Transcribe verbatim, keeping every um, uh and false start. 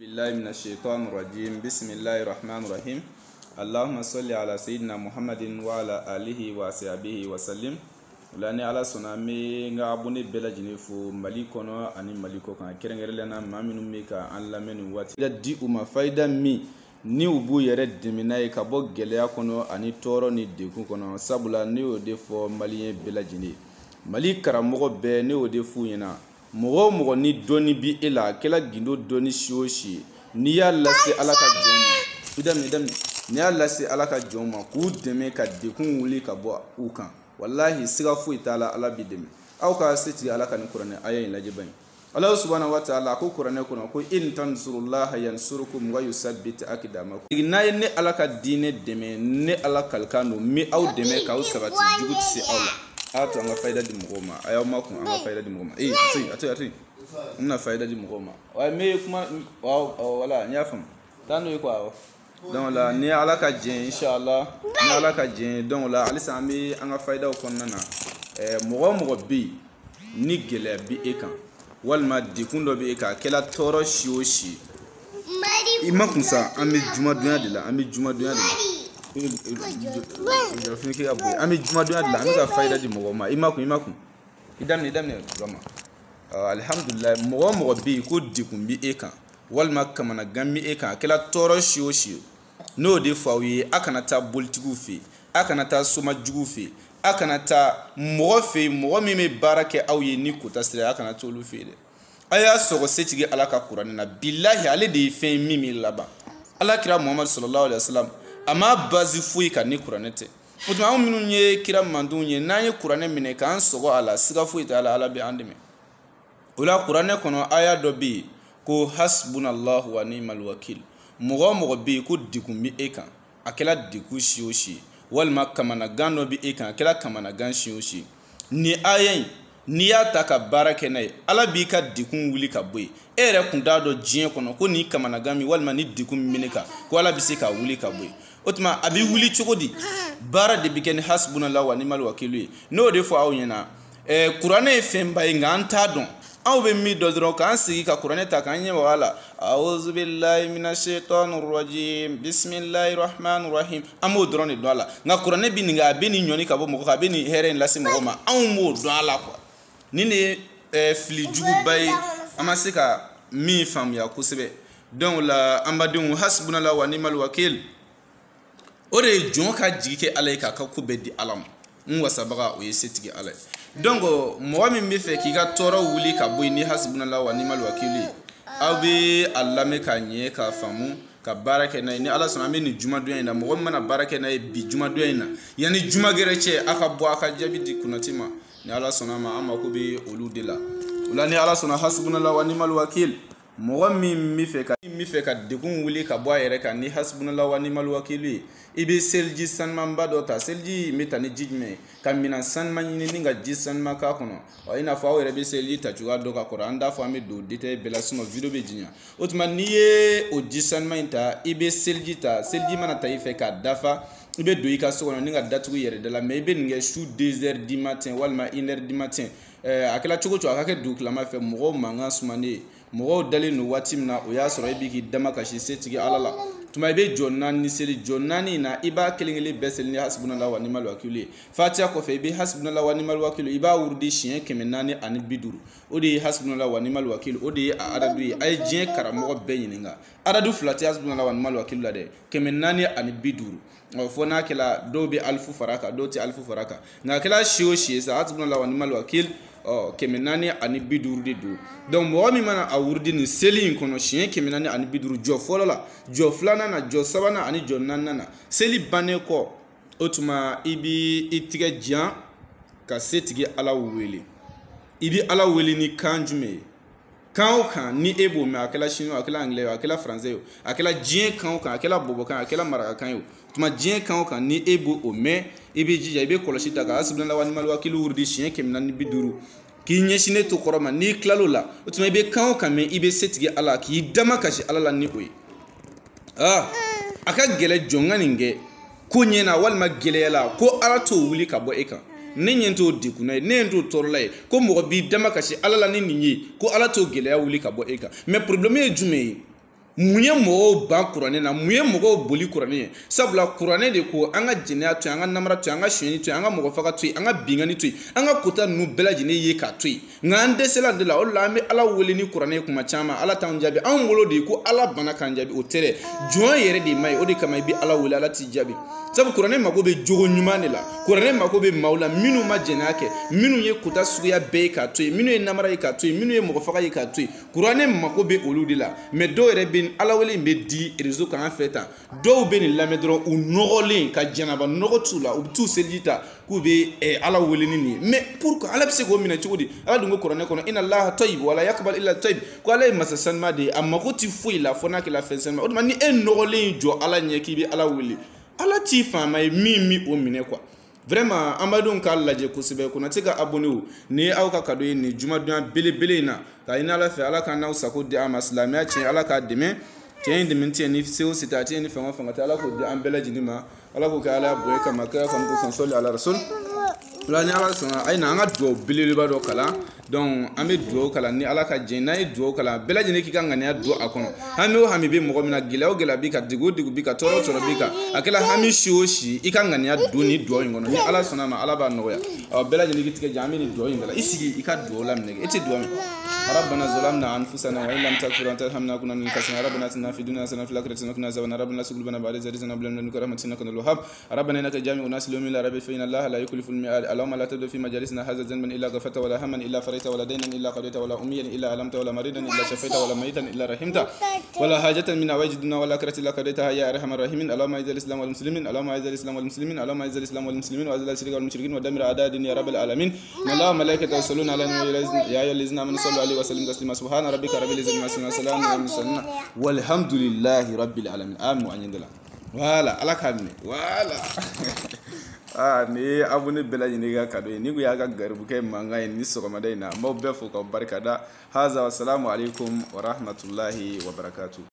بالله من الشيطان الرجيم بسم الله الرحمن الرحيم اللهم صل على سيدنا محمد وعلى آله وصحبه وسلم lani ala sona me nga abone bela jinefu mali kono ani mali ko kan kerengere na maminu me ka an lamenu wati da di uma faida mi ni ubu yere diminaye ka bo geleya kono ani toro ni deku kono sabula ni o defo malien bela jine mali karamogo be ni o defu yina mogo mogo ni doni bi ela kela gindo doni shoshi ni ya lase alaka joma idam idam ni ya lase alaka joma ku deme ka dekun wuli ka bo ukan wallahi siga fu itala ala bidem aw ka siti ala kan qur'ani ayin lajiban Allah subhanahu wa ta'ala ko qur'ani ko ko in tansurullaha yansurukum wa yusabbit aqdamakum igna ne ala ka dine deme ne ala kalkano mi aw deme ka usabati jugut si Allah ato nga faida di mugoma ayo mako nga faida di mugoma eh ati ati ati na faida di mugoma wa me kuma wala nyafam tanu ko awo donc là ni ala ka jin inshallah ni ala ka jin donc là alisa mi anga faida ko nana eh mogo mogo bi ni gele bi ekan walma dikundo bi eka kela toro shioshi ima kunsa ami juma dunya de la ami juma dunya de je fini ki abu ami juma dunya de la ami ka faida di mogo ma ima kun ima kun idam ni idam ni vraiment alhamdulillah mogo mogo bi ko dikun bi ekan walma kamana gammi ekan kela toro shioshi no de fawi akanata boltigu fe akanata soma jugu fe akanata mo fe mo mi me barake awye ni ko tasira akanata olu fe de aya sogo setigi alaka qur'an na billahi ale de fe mimi laba ala kira muhammad sallallahu alaihi wasallam ama bazi fuyi ka ni qur'anete mutuma minu nye kira mandu nye nanye qur'an mine kan sogo ala siga fuyi ta ala ala bi andime ula qur'an kono aya do bi ko hasbunallahu wa ni'mal wakil mogo mogo bi ko digun bi ekan akela digu shioshi walma kamana gando bi ekan akela kamana gan shioshi ni ayen ni ya taka barake nay ala bi ka digun wuli ka boy ere kun da do jien kono ko ni kamana gami walma ni digun minika ko ala bi se ka wuli ka boy otuma abi wuli chogodi bara de biken hasbunallahu wa ni'mal wakil no de fo awnyana e qur'ane femba nganta don aw be mi do dro kan sigi ka qur'ane ta kan nyewa wala a'udhu billahi minash shaitanir rajim bismillahir rahmanir rahim amu drone do ala nga qur'ane bi nga be ni nyoni ka bo mo ka be ni heren lasi mo ma aw mo do ala ko ni ne fili jugu bay amasika mi fam ya kusebe donc la ambadun hasbunallahu wa ni'mal wakil ore jonka jike alayka ka ku be di alam nwa sabaga o yesetigi alay donc mo mi mi fe ki ga toro wuli ka boy ni hasbunallahu wa ni'mal wakil abe allame ka nye ka famu ka barake na ni ala sama ni juma do ina mo mana barake na bi juma do ina yani juma gereche aka bo aka jabidi kunatima ni ala sona ma ama ko be oludela ula ni ala sona hasbunallahu wa ni'mal wakil mo mi mi fe ka mi fe ka dekun wuli ka bo ayere ka ni hasbunallahu wa ni'mal wakil ibe selji sanman badota selji metani jijme kamina sanman ni ninga jisanma ka kono o ina fa awere be selji ta juga do ka qur'an da fa mi do dite bela suno video be jinya otuma niye o jisanma inta ibe selji ta selji mana ta ife ka dafa ibe do ika so kono ninga datu yere de la me ibe ninga shu deux heures du matin walma une heure du matin eh akela chugo chu akake du klama fe mo manga sumane mo dali no watimna o ya soro ibi ki dama ka shi setigi alala tuma be jonnani ni seli jonnani na iba kelingeli besel ni hasbunallahu wa ni'mal wakil fatiha ko fe be hasbunallahu wa ni'mal wakil iba wurdi shien kemenani ani biduru odi hasbunallahu wa ni'mal wakil odi adadu ay jien karamo be yininga adadu flati hasbunallahu wa ni'mal wakil lade kemenani ani biduru fona kala do be alfu faraka do ti alfu faraka na kala shiwo shi sa hasbunallahu wa ni'mal wakil oh kemenani ani biduru de do donc mo mi mana awurdi ni seli kono chien kemenani ani biduru jo folola jo flana na jo sabana ani jo nanana seli bane ko otuma ibi itige jan ka setigi ala wele ibi ala wele ni kanjume kan kan ni ebo me akela chino akela anglais akela français akela jien kan kan akela bobo kan akela maraka kan yo tuma jien kan kan ni ebo o me ibi jija ibi koloshita ka hasbunallahu wa ni'mal wakil wurdi chien kemenani biduru ki nyeshine to koroma ni klalo la utuma ibe kan kan me ibe setigi ala ki dama kashi ala la ni oy ah aka gele jongani nge ko nyena walma gele la ko ala to wuli ka bo eka nenyento dikuna nento torlay ko mo bi dama kashi ala la ni ni ko ala to gele ya wuli ka bo eka mais problème e jume mun ye mɔgɔw ban kuranɛ na mun ye mɔgɔw boli kuranɛ ye sabula kuranɛ de ko an ka jɛnɛya to yen an ka namara to yen an ka sonyani to yen an ka mɔgɔ faga to yen an ka bingani to yen an ka kota ninnu bɛɛ lajɛlen ye k'a to yen nka an dɛsɛla de la o de la an bɛ ala wele ni kuranɛ ye kuma caman ala t'anw jaabi anw bolo de ye ko ala bana k'an jaabi o tɛ dɛ jɔn yɛrɛ de ma ye o de kama i bɛ ala wele ala t'i jaabi sabu kuranɛ mako bɛ jogo ɲuman de la kuranɛ mako bɛ maaw la minnu ma jɛnɛya kɛ minnu ye kota suguya bɛɛ ye k'a to yen minnu ye namara ye k'a to yen minnu ye mɔgɔ faga ye k'a to yen kuranɛ mako bɛ olu de la mɛ dɔw yɛrɛ bɛ ala wele in bɛ di réseau kan an fɛ tan dɔw bɛ nin lamɛn dɔrɔn u nɔgɔlen ka jɛnɛba nɔgɔ t'u la u bɛ t'u seliji ta k'u bɛ ala wele ni nin ye mais pourquoi ala bɛ se k'o minɛ cogo di ala dun ko kuranɛ kɔnɔ inna allaha tayyib wala yaqbal illa tayyib ko ala ye masa sanuma de ye a mako tɛ foyi la fo n'a kɛla fɛn sanuma o tuma ni e nɔgɔlen jɔ ala ɲɛ k'i bɛ ala wele ala t'i faama ye min mi o minɛ quoi vraiment an b'adenw k'a lajɛ kosɛbɛ Konate ka abonné o ni aw ka cadeau ye nin jumadonya belebele in na k'a ɲini ala fɛ ala ka n'aw sago di an ma silamɛya tiɲɛ ala k'a dɛmɛ tiɲɛ in dɛmɛ tiɲɛ ni se o se tɛ tiɲɛ ni fɛn o fɛn ka tɛ ala k'o di an bɛɛ lajɛlen ma ala k'o kɛ ala bonya kama kira kama ko sɔn sɔli ala rasul ola ni ala sɔnna a ye na an ka duwawu belebeleba dɔ kalan donc an bɛ duwawu kalan ni ala ka jɛn n'an ye duwawu kalan bɛɛ lajɛlen k'i ka ŋaniya don a kɔnɔ hami o hami bɛ mɔgɔ min na gɛlɛya o gɛlɛya b'i kan degun o degun b'i kan tɔɔrɔ o tɔɔrɔ b'i kan a kɛla hami si o si i ka ŋaniya don ni duwawu in kɔnɔ ni ala sɔnna ma ala b'a nɔgɔya ɔ bɛɛ lajɛlen k'i tigɛ jan an bɛ nin duwawu in kɛ la i sigi i ka duwawu laminɛ e tɛ duwawu min ربنا ظلمنا انفسنا وان لم تغفر وترحمنا كنا من الخاسرين ربنا اتنا في الدنيا حسنه وفي الاخره حسنه وقنا عذاب النار ربنا سلم لنا بعد إذ هديتنا وهب لنا من لدنك رحمه انك انت الوهاب ربنا انك جامع الناس ليوم لا ريب فيه ان الله لا يخلف الميعاد اللهم لا تدع في مجالسنا هذا ذنبا الا غفرته ولا هما الا فرجته ولا دينا الا قضيته ولا اميا الا علمته ولا مريضا الا شفيته ولا ميتا الا رحمته ولا حاجه من حوائج الدنيا ولا الاخره الا قضيتها يا ارحم الراحمين اللهم اعز الاسلام والمسلمين اللهم اعز الاسلام والمسلمين اللهم اعز الاسلام والمسلمين واذل الشرك والمشركين ودمر اعداء الدين يا رب العالمين اللهم ملائكته يصلون على النبي يا ايها الذين امنوا صلوا عليه وسلموا تسليما سبحان ربك رب العزة عما يصفون وسلام على المرسلين والحمد لله رب العالمين آمين وأن يندلا voilà ala kamne voilà ah ni abone bela ni ga kado ni go ya ga garbu kai manga ni so ma dai na mo be fo ko barkada haza wassalamu alaikum wa rahmatullahi wa barakatuh.